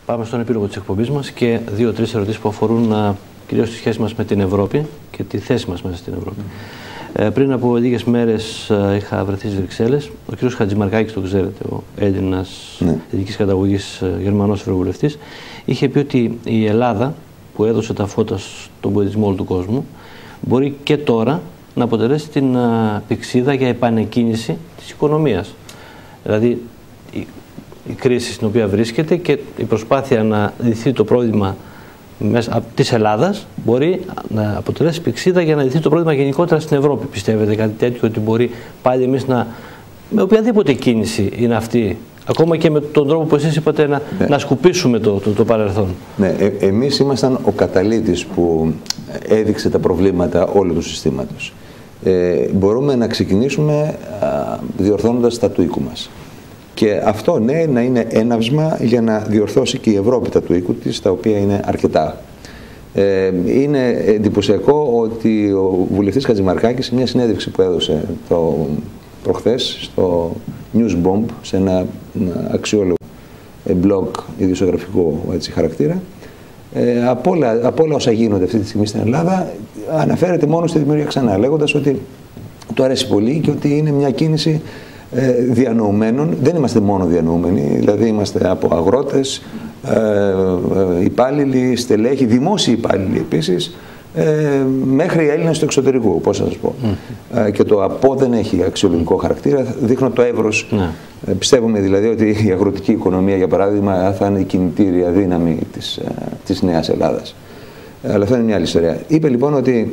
πάμε στον επίλογο της εκπομπής μας και 2-3 ερωτήσεις που αφορούν κυρίως τη σχέση μας με την Ευρώπη και τη θέση μας μέσα στην Ευρώπη. Πριν από λίγες μέρες είχα βρεθεί στις Βρυξέλλες. Ο κ. Χατζημαρκάκης, το ξέρετε, ο Έλληνας ειδικής καταγωγής Γερμανός ευρωβουλευτής, είχε πει ότι η Ελλάδα, που έδωσε τα φώτα στον πολιτισμό όλου του κόσμου, μπορεί και τώρα να αποτελέσει την πηξίδα για επανεκκίνηση της οικονομίας. Δηλαδή, η κρίση στην οποία βρίσκεται και η προσπάθεια να λυθεί το πρόβλημα της Ελλάδας μπορεί να αποτελέσει πηξίδα για να λυθεί το πρόβλημα γενικότερα στην Ευρώπη. Πιστεύετε κάτι τέτοιο, ότι μπορεί πάλι εμείς με οποιαδήποτε κίνηση είναι αυτή, ακόμα και με τον τρόπο που εσείς είπατε να σκουπίσουμε το παρελθόν? Ναι, εμείς ήμασταν ο καταλύτης που έδειξε τα προβλήματα όλου του συστήματος. Μπορούμε να ξεκινήσουμε διορθώνοντας τα του οίκου μας. Και αυτό, ναι, να είναι έναυσμα για να διορθώσει και η Ευρώπη τα του οίκου της, τα οποία είναι αρκετά. Είναι εντυπωσιακό ότι ο βουλευτής Χατζημαρκάκης, σε μια συνέντευξη που έδωσε προχθές στο News Bomb, σε ένα αξιόλογο blog ιδιοσιογραφικού χαρακτήρα, από όλα όσα γίνονται αυτή τη στιγμή στην Ελλάδα, αναφέρεται μόνο στη δημιουργία ξανά, λέγοντας ότι του αρέσει πολύ και ότι είναι μια κίνηση διανοουμένων. Δεν είμαστε μόνο διανοούμενοι, δηλαδή είμαστε από αγρότες, υπάλληλοι, στελέχοι, δημόσιοι υπάλληλοι επίσης, μέχρι Έλληνες του εξωτερικού, πώς θα σας πω. Και το ΑΠΟ δεν έχει αξιολογικό χαρακτήρα, δείχνω το εύρος. Πιστεύουμε δηλαδή ότι η αγροτική οικονομία, για παράδειγμα, θα είναι η κινητήρια δύναμη της Νέας Ελλάδας. Αλλά αυτό είναι μια άλλη ιστορία. Είπε λοιπόν ότι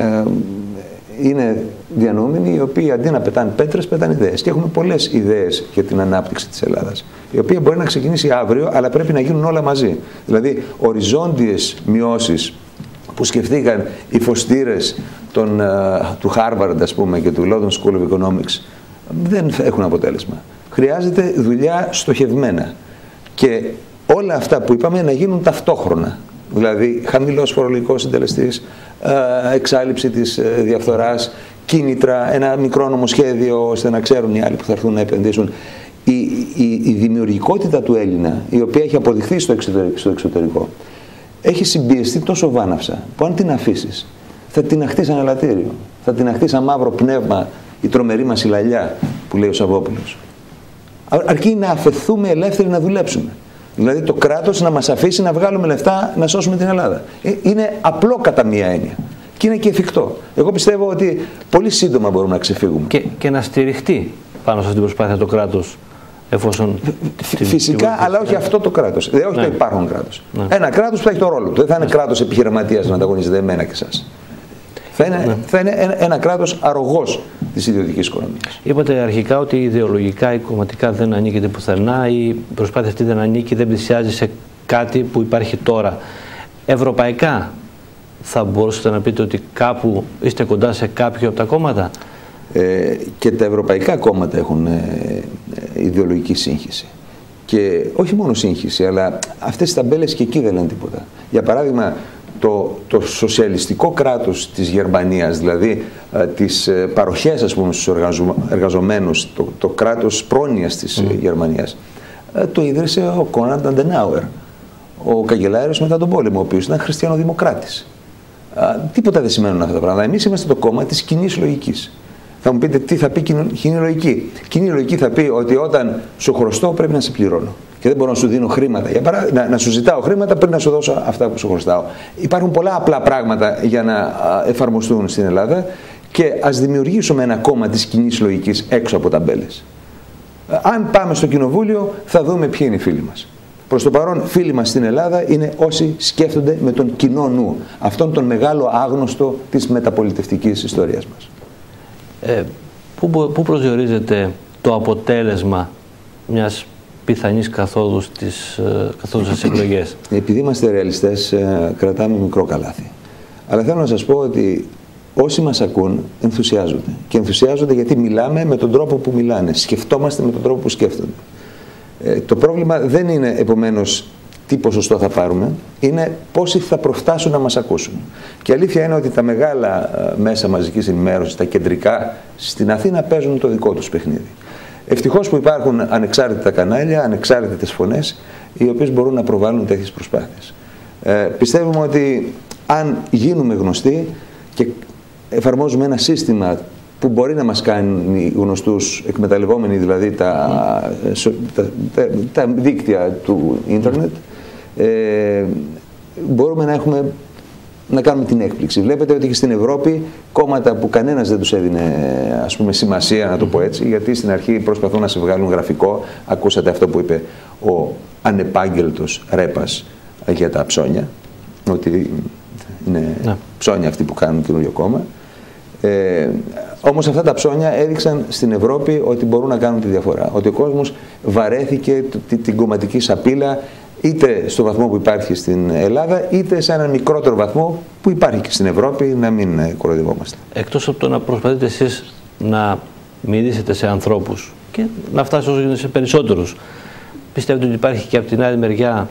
είναι διανοούμενοι οι οποίοι αντί να πετάνε πέτρες, πετάνε ιδέες. Και έχουμε πολλές ιδέες για την ανάπτυξη της Ελλάδας, η οποία μπορεί να ξεκινήσει αύριο, αλλά πρέπει να γίνουν όλα μαζί. Δηλαδή, οριζόντιες μειώσεις που σκεφτήκαν οι φωστήρες του Harvard, ας πούμε, και του London School of Economics, δεν έχουν αποτέλεσμα. Χρειάζεται δουλειά στοχευμένα. Και όλα αυτά που είπαμε να γίνουν ταυτόχρονα. Δηλαδή, χαμηλός φορολογικός συντελεστής, εξάλειψη της διαφθοράς, κίνητρα, ένα μικρό νομοσχέδιο ώστε να ξέρουν οι άλλοι που θα έρθουν να επενδύσουν. Η δημιουργικότητα του Έλληνα, η οποία έχει αποδειχθεί στο εξωτερικό, έχει συμπιεστεί τόσο βάναυσα που αν την αφήσεις, θα την αχτεί σαν ελαττήριο, θα την αχτεί σαν μαύρο πνεύμα η τρομερή μας η λαλιά που λέει ο Σαββόπουλος. Αρκεί να αφαιθούμε ελεύθεροι να δουλέψουμε. Δηλαδή το κράτος να μας αφήσει να βγάλουμε λεφτά να σώσουμε την Ελλάδα. Είναι απλό κατά μία έννοια. Και είναι και εφικτό. Εγώ πιστεύω ότι πολύ σύντομα μπορούμε να ξεφύγουμε. Και να στηριχτεί πάνω σε αυτή την προσπάθεια το κράτος, εφόσον. Φυσικά, αλλά όχι αυτό το κράτος. Όχι το υπάρχον κράτος. Ένα κράτος που θα έχει το ρόλο του. Δεν θα είναι κράτος επιχειρηματίας να ανταγωνίζεται εμένα και εσάς. Θα είναι ένα κράτος αρρωγός της ιδιωτικής οικονομίας. Είπατε αρχικά ότι ιδεολογικά ή κομματικά δεν ανήκετε πουθενά, η προσπάθεια αυτή δεν ανήκει, δεν πλησιάζει σε κάτι που υπάρχει τώρα. Ευρωπαϊκά, θα μπορούσατε να πείτε ότι κάπου είστε κοντά σε κάποιο από τα κόμματα? Και τα ευρωπαϊκά κόμματα έχουν ιδεολογική σύγχυση. Και όχι μόνο σύγχυση, αλλά αυτές οι ταμπέλες και εκεί δεν λένε τίποτα. Για παράδειγμα, το σοσιαλιστικό κράτος της Γερμανίας, δηλαδή τις παροχές, ας πούμε, στους εργαζομένους, το κράτος πρόνοιας της Γερμανίας, το ίδρυσε ο Κόνραντ Αντενάουερ, ο καγκελάριος μετά τον πόλεμο, ο οποίος ήταν χριστιανοδημοκράτης. Τίποτα δεν σημαίνουν αυτά τα πράγματα. Εμείς είμαστε το κόμμα της κοινής λογικής. Θα μου πείτε τι θα πει κοινή λογική. Κοινή λογική θα πει ότι όταν σου χρωστώ πρέπει να σε πληρώνω. Και δεν μπορώ να σου δίνω χρήματα. Για παράδειγμα, να σου ζητάω χρήματα πριν να σου δώσω αυτά που σου χρωστάω. Υπάρχουν πολλά απλά πράγματα για να εφαρμοστούν στην Ελλάδα και ας δημιουργήσουμε ένα κόμμα της κοινής λογικής έξω από ταμπέλες. Αν πάμε στο κοινοβούλιο, θα δούμε ποιοι είναι οι φίλοι μας. Προς το παρόν, φίλοι μας στην Ελλάδα είναι όσοι σκέφτονται με τον κοινό νου. Αυτόν τον μεγάλο άγνωστο της μεταπολιτευτικής ιστορίας μας. Πού προσδιορίζεται το αποτέλεσμα μιας πιθανής καθόδου στις εκλογές? Επειδή είμαστε ρεαλιστές, κρατάμε μικρό καλάθι. Αλλά θέλω να σας πω ότι όσοι μας ακούν ενθουσιάζονται. Και ενθουσιάζονται γιατί μιλάμε με τον τρόπο που μιλάνε. Σκεφτόμαστε με τον τρόπο που σκέφτονται. Το πρόβλημα δεν είναι επομένως τι ποσοστό θα πάρουμε, είναι πόσοι θα προφτάσουν να μας ακούσουν. Και η αλήθεια είναι ότι τα μεγάλα μέσα μαζικής ενημέρωσης, τα κεντρικά, στην Αθήνα παίζουν το δικό τους παιχνίδι. Ευτυχώς που υπάρχουν ανεξάρτητα κανάλια, ανεξάρτητες φωνές, οι οποίες μπορούν να προβάλλουν τέτοιες προσπάθειες. Πιστεύουμε ότι αν γίνουμε γνωστοί και εφαρμόζουμε ένα σύστημα που μπορεί να μας κάνει γνωστούς, εκμεταλλευόμενοι δηλαδή τα δίκτυα του ίντερνετ, μπορούμε να κάνουμε την έκπληξη. Βλέπετε ότι και στην Ευρώπη κόμματα που κανένας δεν τους έδινε, ας πούμε, σημασία, να το πω έτσι, γιατί στην αρχή προσπαθούν να σε βγάλουν γραφικό. Ακούσατε αυτό που είπε ο ανεπάγγελτος Ρέπας για τα ψώνια, ότι είναι ψώνια αυτοί που κάνουν καινούριο κόμμα. Όμως αυτά τα ψώνια έδειξαν στην Ευρώπη ότι μπορούν να κάνουν τη διαφορά. Ότι ο κόσμος βαρέθηκε την κομματική σαπίλα, είτε στο βαθμό που υπάρχει στην Ελλάδα, είτε σε έναν μικρότερο βαθμό που υπάρχει και στην Ευρώπη, να μην κοροϊδευόμαστε. Εκτός από το να προσπαθείτε εσείς να μιλήσετε σε ανθρώπους και να φτάσετε όσο γίνεται σε περισσότερους, πιστεύετε ότι υπάρχει και από την άλλη μεριά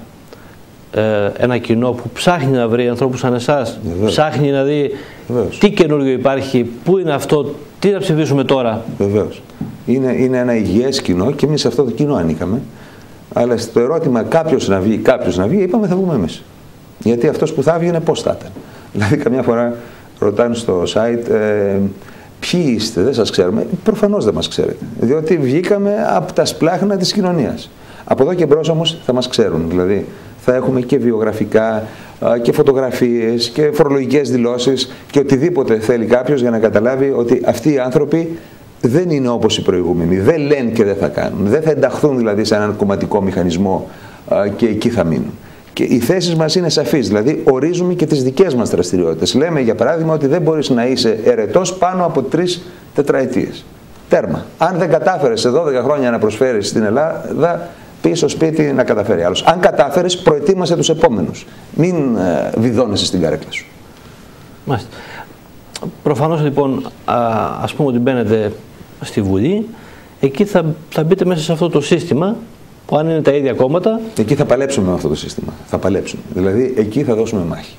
ένα κοινό που ψάχνει να βρει ανθρώπους σαν εσάς, ψάχνει να δει τι καινούργιο υπάρχει, πού είναι αυτό, τι να ψηφίσουμε τώρα? Βεβαίως. Είναι ένα υγιές κοινό και εμείς σε αυτό το κοινό ανήκαμε. Αλλά στο ερώτημα κάποιος να βγει, είπαμε θα βγούμε εμείς. Γιατί αυτός που θα βγει πώς θα ήταν. Δηλαδή, καμιά φορά ρωτάνε στο site ποιοι είστε, δεν σας ξέρουμε. Προφανώς δεν μας ξέρετε. Διότι βγήκαμε από τα σπλάχνα της κοινωνίας. Από εδώ και μπρος όμως θα μας ξέρουν. Δηλαδή, θα έχουμε και βιογραφικά και φωτογραφίες και φορολογικές δηλώσεις και οτιδήποτε θέλει κάποιος για να καταλάβει ότι αυτοί οι άνθρωποι δεν είναι όπως οι προηγούμενοι. Δεν λένε και δεν θα κάνουν. Δεν θα ενταχθούν δηλαδή σε έναν κομματικό μηχανισμό και εκεί θα μείνουν. Και οι θέσεις μας είναι σαφείς. Δηλαδή, ορίζουμε και τις δικές μας δραστηριότητες. Λέμε, για παράδειγμα, ότι δεν μπορείς να είσαι ερετός πάνω από 3 τετραετίες. Τέρμα. Αν δεν κατάφερες σε 12 χρόνια να προσφέρεις στην Ελλάδα, πει στο σπίτι να καταφέρει άλλος. Αν κατάφερες, προετοίμασε τους επόμενους. Μην βιδώνεσαι στην καρέκλα σου. Μάλιστα. Προφανώς λοιπόν, ας πούμε ότι μπαίνετε στη Βουλή, εκεί θα μπείτε μέσα σε αυτό το σύστημα, που αν είναι τα ίδια κόμματα... Εκεί θα παλέψουμε με αυτό το σύστημα. Θα παλέψουμε. Δηλαδή, εκεί θα δώσουμε μάχη.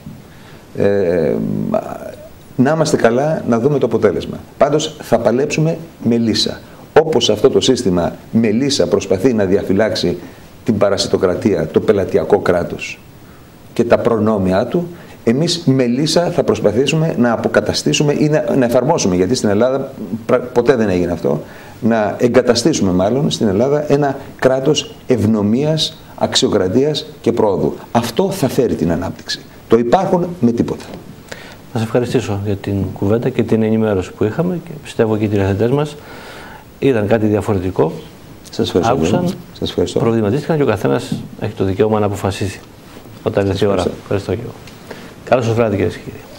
Να είμαστε καλά, να δούμε το αποτέλεσμα. Πάντως, θα παλέψουμε με λύσα. Όπως αυτό το σύστημα με λύσα προσπαθεί να διαφυλάξει την παρασιτοκρατία, το πελατειακό κράτος και τα προνόμια του, εμείς με λύσα θα προσπαθήσουμε να αποκαταστήσουμε ή να εφαρμόσουμε, γιατί στην Ελλάδα ποτέ δεν έγινε αυτό, να εγκαταστήσουμε μάλλον στην Ελλάδα ένα κράτος ευνομίας, αξιοκρατίας και πρόοδου. Αυτό θα φέρει την ανάπτυξη. Το υπάρχουν με τίποτα. Να σας ευχαριστήσω για την κουβέντα και την ενημέρωση που είχαμε και πιστεύω και οι τηλεθεατές μας είδαν κάτι διαφορετικό. Σας ευχαριστώ. Άκουσαν, προβληματίστηκαν και ο καθένας έχει το δικαίωμα να αποφασίσει όταν έρθει η ώρα. Ευχαριστώ και εγώ. Καλώς σας βράδυ, κυρίες και κύριοι.